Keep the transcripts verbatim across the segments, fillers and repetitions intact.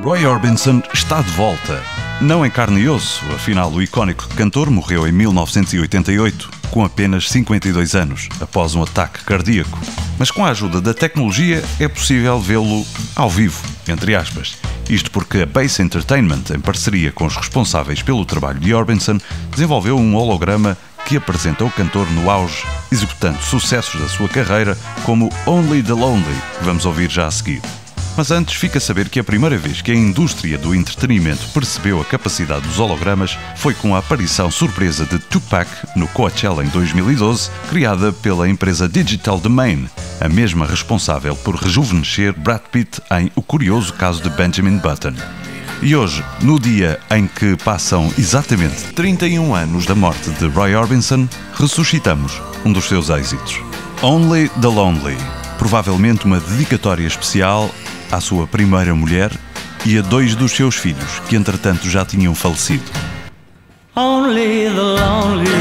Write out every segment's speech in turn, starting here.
Roy Orbison está de volta. Não em carne e osso, afinal o icónico cantor morreu em mil novecentos e oitenta e oito, com apenas cinquenta e dois anos, após um ataque cardíaco. Mas com a ajuda da tecnologia é possível vê-lo ao vivo, entre aspas. Isto porque a Bass Entertainment, em parceria com os responsáveis pelo trabalho de Orbison, desenvolveu um holograma que apresenta o cantor no auge, executando sucessos da sua carreira como Only the Lonely, que vamos ouvir já a seguir. Mas antes fica a saber que a primeira vez que a indústria do entretenimento percebeu a capacidade dos hologramas foi com a aparição surpresa de Tupac no Coachella em dois mil e doze, criada pela empresa Digital Domain, a mesma responsável por rejuvenescer Brad Pitt em O Curioso Caso de Benjamin Button. E hoje, no dia em que passam exatamente trinta e um anos da morte de Roy Orbison, ressuscitamos um dos seus êxitos. Only the Lonely, provavelmente uma dedicatória especial à sua primeira mulher e a dois dos seus filhos, que entretanto já tinham falecido. Only the lonely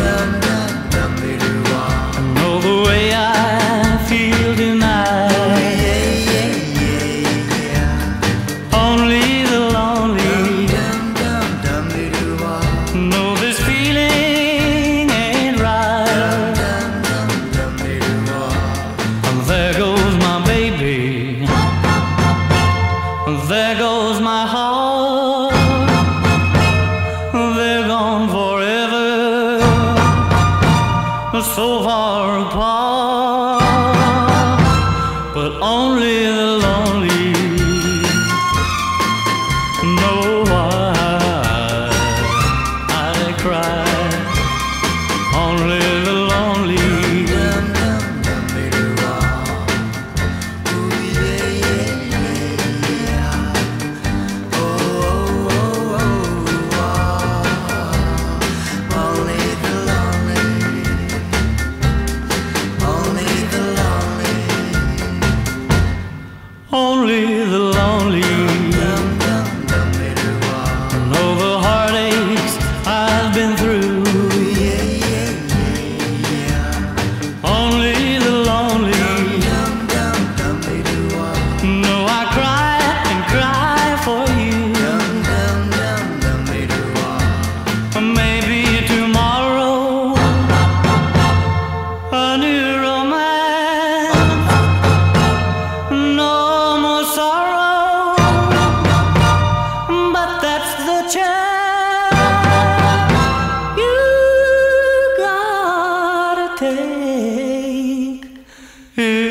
know the way I feel tonight. Only the lonely know this feeling ain't right. There goes my baby, there goes my heart, they're gone forever, so far apart, but only the lonely know why I cry. Only the lonely Only the lonely know the heartaches I've been through. Only the lonely know I cry and cry for you. Maybe tomorrow a new romance, no more sorrow, but that's the chance you gotta take.